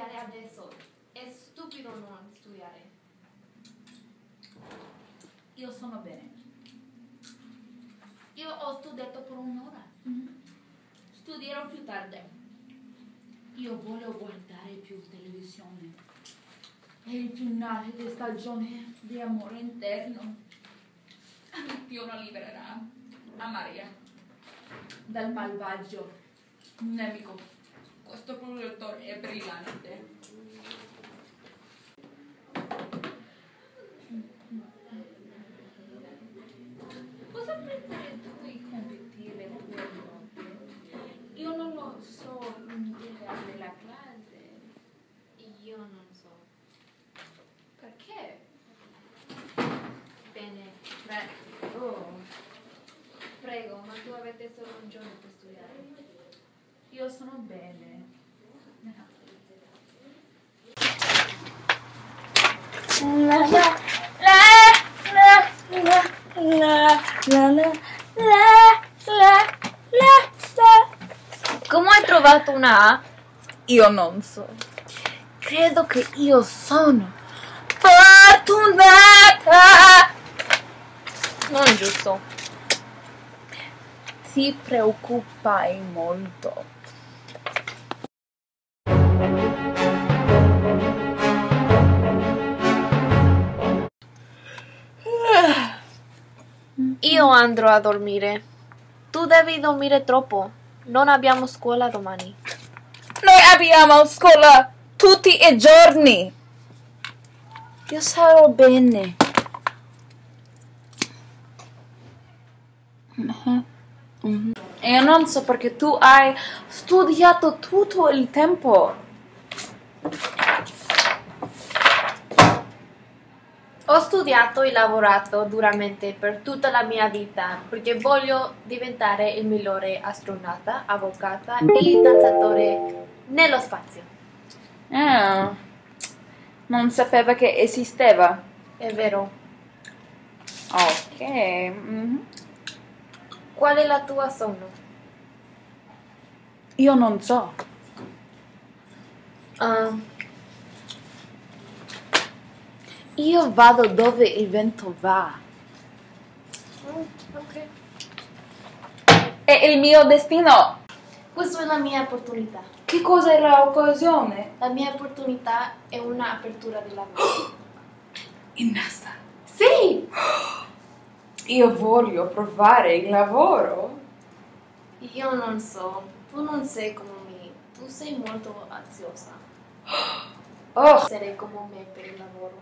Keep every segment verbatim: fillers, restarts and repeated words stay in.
studiare adesso. È stupido non studiare. Io sono bene. Io ho studiato per un'ora. Mm-hmm. Studierò più tardi. Io voglio guardare più televisione. È il finale di stagione di amore interno. Dio la libererà a Maria dal malvagio nemico. Questo proiettore è brillante. Cosa prendere tu i compiti le tue note? Io non lo so dire la classe. Io non so. Perché? Bene, grazie. Oh. Prego, ma tu avete solo un giorno per studiare. Io sono bene. La la la la la la la la la la. Come hai trovato una A? Io non so. Credo che io sono fortunata. Non giusto. Ti preoccupai molto. Io andrò a dormire. Tu devi dormire troppo. Non abbiamo scuola domani. Noi abbiamo scuola tutti i giorni. Io sarò bene. Uh-huh. Uh-huh. Io non so perché tu hai studiato tutto il tempo. Ho studiato e lavorato duramente per tutta la mia vita perché voglio diventare il migliore astronauta, avvocata e danzatore nello spazio. Ah, non sapeva che esisteva. È vero. Ok. Mm-hmm. Qual è la tua sogno? Io non so. Uh, io vado dove il vento va. Mm, ok. È il mio destino. Questa è la mia opportunità. Che cosa è l'occasione? La mia opportunità è un'apertura di lavoro. In NASA. Sì! Io voglio provare il lavoro. Io non so. Tu non sei come me. Tu sei molto ansiosa. Oh, Sarei come me per il lavoro.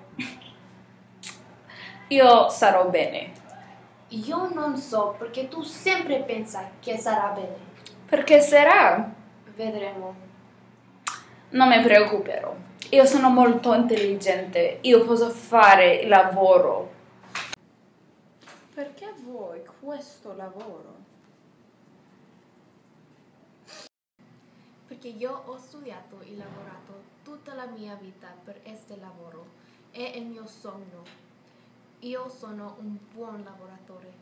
io sarò bene. Io non so perché tu sempre pensi che sarà bene. Perché sarà? Vedremo. Non mi preoccuperò. Io sono molto intelligente. Io posso fare il lavoro. Perché vuoi questo lavoro? Perché io ho studiato e lavorato tutta la mia vita per questo lavoro. È il mio sogno. Io sono un buon lavoratore.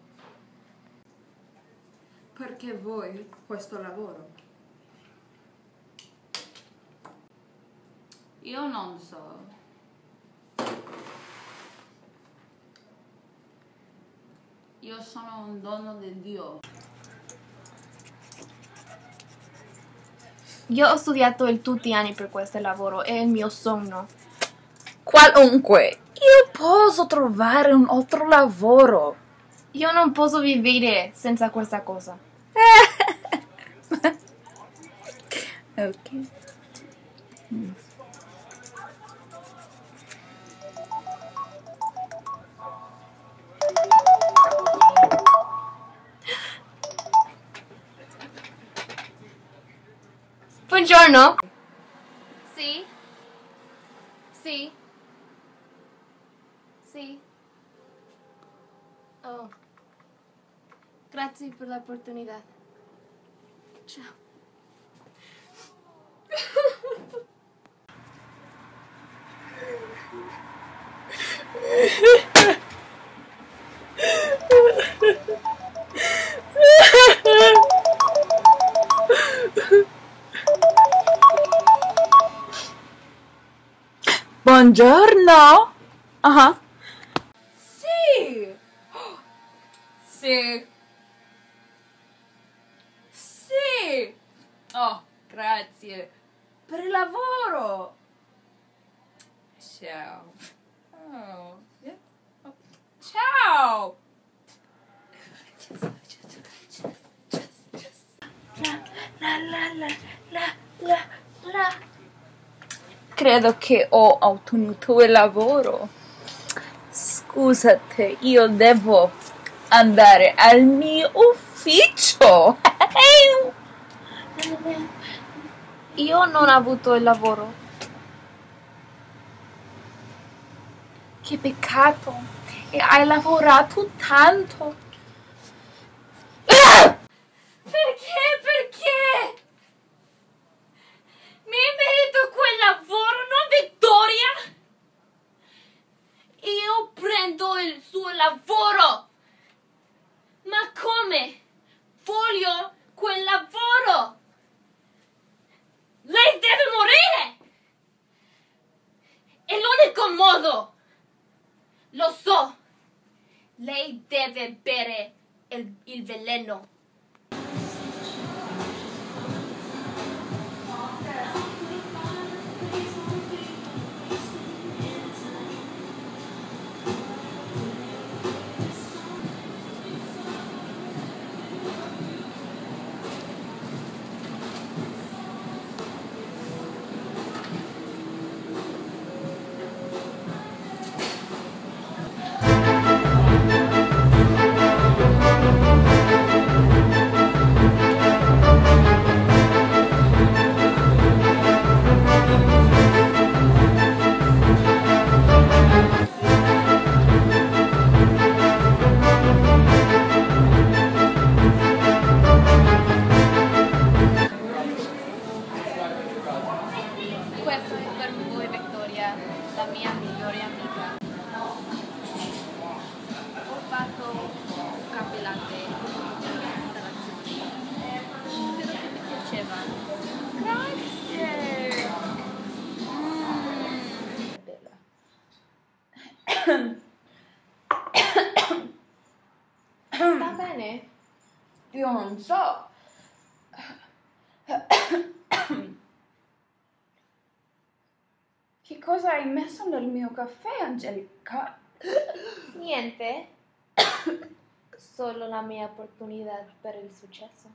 Perché vuoi questo lavoro? Io non so. Io sono un dono di Dio. Io ho studiato il tutti gli anni per questo lavoro. È il mio sogno. Qualunque. Io posso trovare un altro lavoro. Io non posso vivere senza questa cosa. Ok. Mm. Buongiorno. Sì. Sì. Sì. Oh. Grazie per l'opportunità. Ciao. Buongiorno. Ajá. Sì! Sì. Sì! Oh, grazie. Per il lavoro. Ciao. Oh. Yeah. Oh. Ciao! La la la la la la. Credo che ho ottenuto il lavoro. Scusate, io devo andare al mio ufficio. Io non ho avuto il lavoro. Che peccato. E hai lavorato tanto. Perché? Perché? Mi merito quel lavoro, non Vittoria! Io prendo il suo lavoro! Ma come? Voglio quel lavoro! Lei deve morire! È l'unico modo! Lo so! Lei deve bere il, il veleno. Questo è per voi, Vittoria, la mia migliore amica. Ho fatto un caffè latte per le installazioni. Spero che vi piaceva. Grazie. Sta bene? Io non so. Che cosa hai messo nel mio caffè, Angelica? Niente. Solo la mia opportunità per il successo.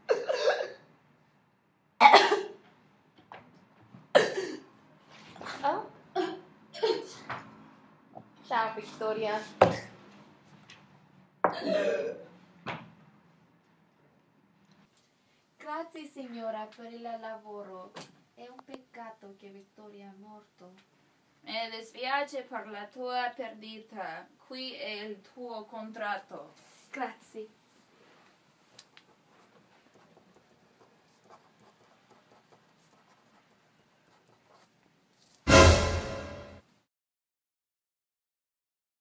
Oh? Ciao, Vittoria. Grazie, signora, per il lavoro. È un peccato che Vittoria è morto. Mi dispiace per la tua perdita. Qui è il tuo contratto. Grazie.